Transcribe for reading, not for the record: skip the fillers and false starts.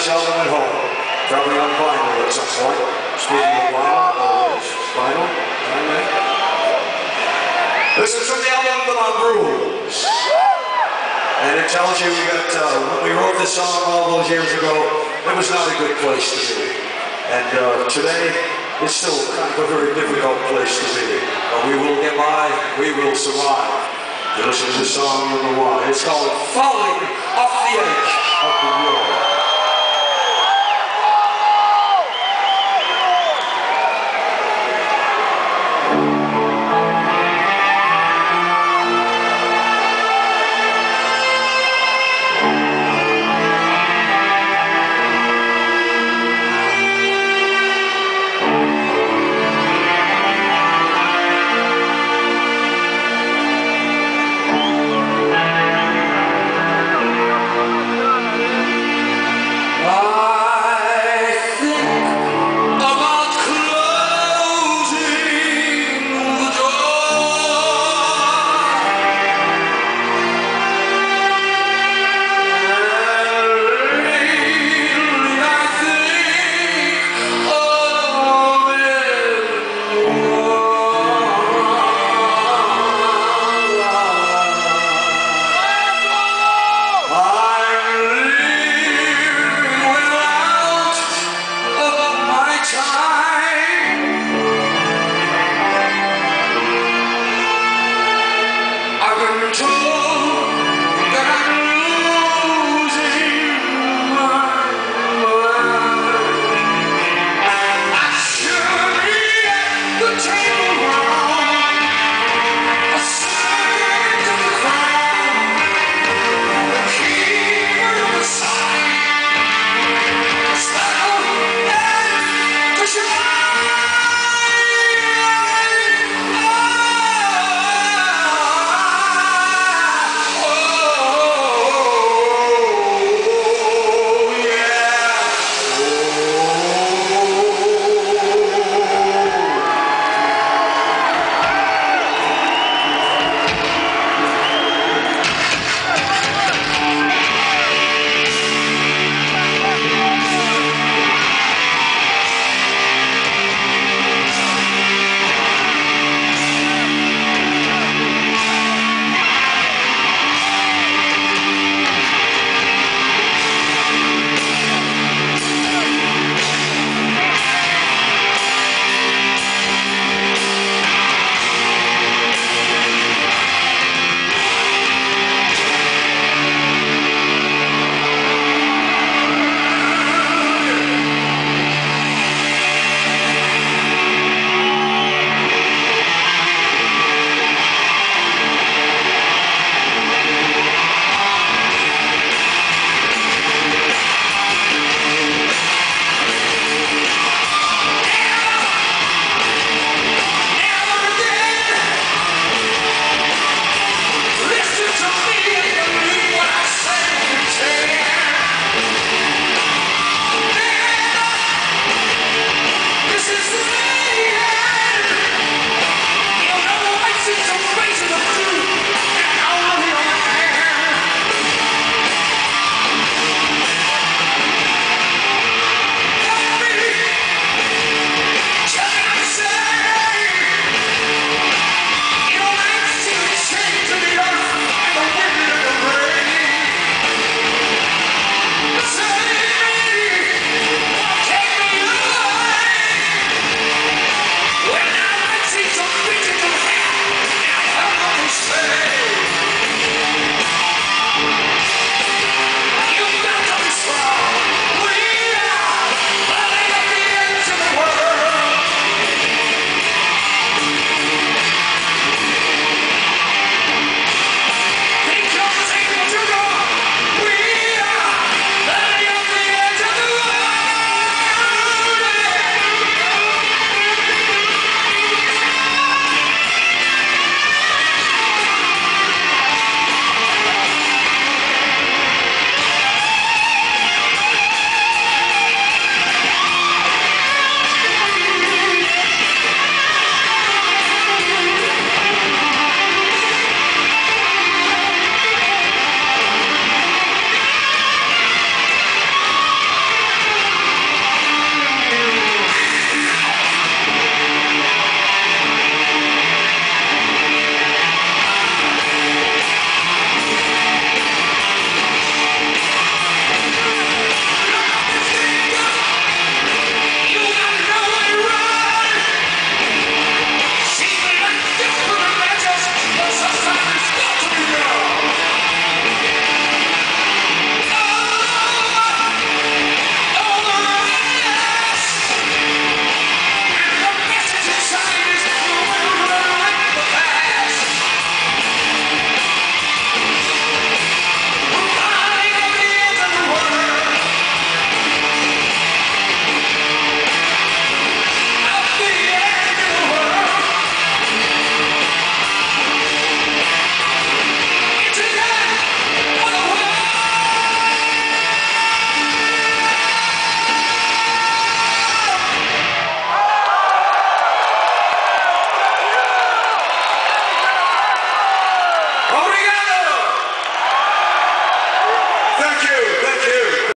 this album at home. Probably on vinyl at some point. Speaking of vinyl, vinyl, this is from the album The Mongrels. And it tells you that when we wrote this song all those years ago, it was not a good place to be. And today, it's still kind of a very difficult place to be. But we will get by, we will survive. You listen to this song, you'll know why. It's called Falling Off the Edge of the World.